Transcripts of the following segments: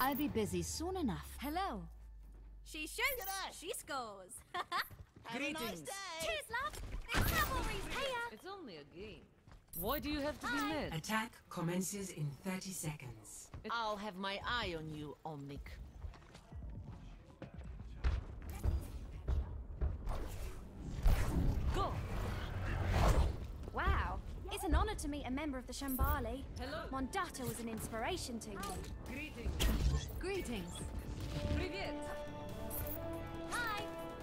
I'll be busy soon enough. Hello. She shoots, she scores. Greetings. Nice day. Cheers, love. The cavalry's here. It's only a game. Why do you have to be mad? Attack commences in 30 seconds. I'll have my eye on you, Omnic. Go! Wow. It's an honor to meet a member of the Shambali. Hello. Mondata was an inspiration to me. Greetings. Greetings. Привет. Hi.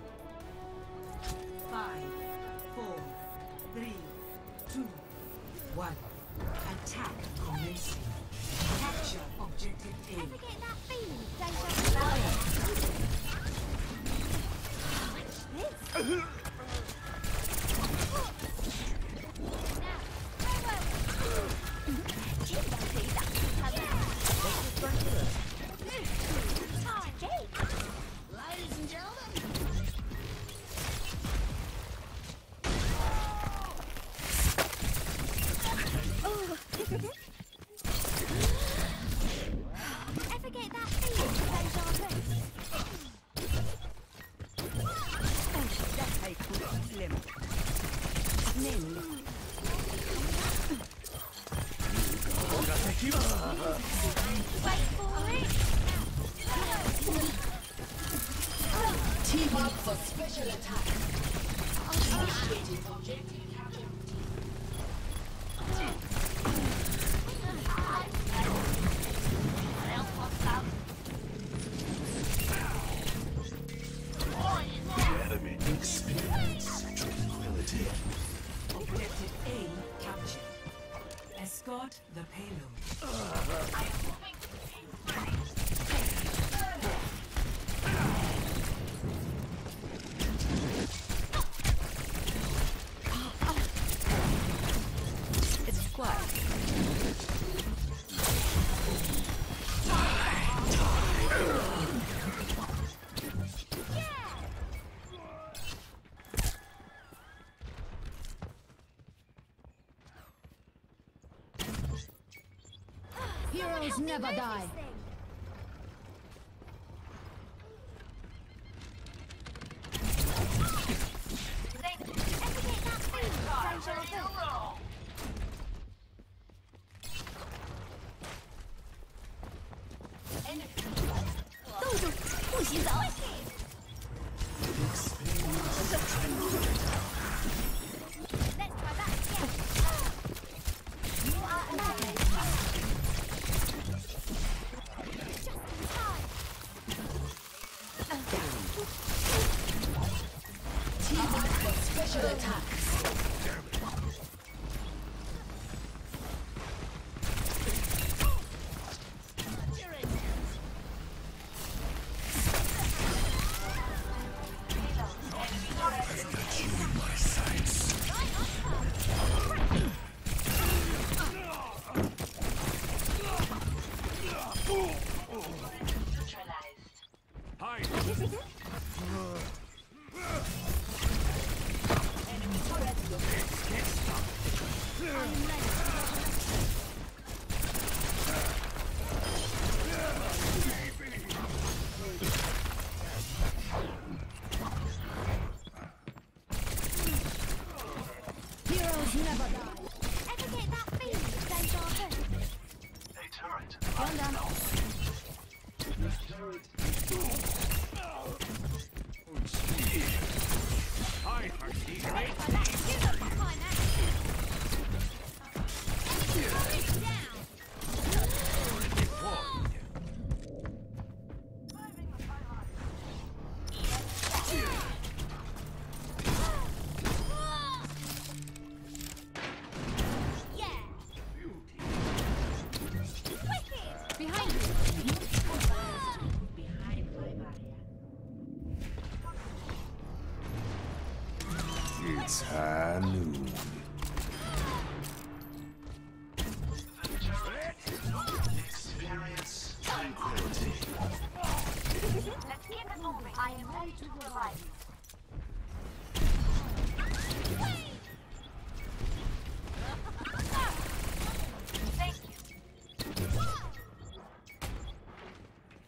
5, 4, 3, 2, 1. Attack commencing. Capture objective A. Ever get that feeling of deja vu? This? Ladies and gentlemen. Ever get that feeling of deja Wait for it. Team up for special attack. Initiating objective capture. Enemy experience tranquility. Objective A captured. Escort the payload. It's quiet. Heroes never die. Special attacks. My sights. Hide. Heroes never die. Ever get that feeling of deja vu? A turret. One down. Hide, Harky. Get up behind that. Down. Yeah. Wicked. Behind you. It's high noon. Experience tranquility. Let's keep it moving. I am ready to provide. Thank you.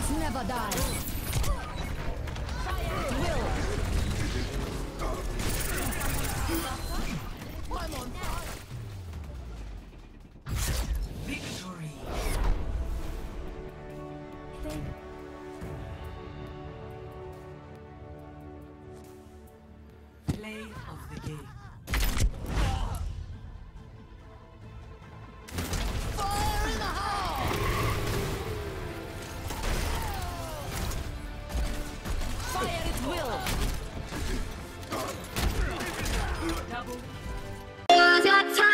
Heroes never die. Victory. Play of the game. Fire at will. Double. Was your time?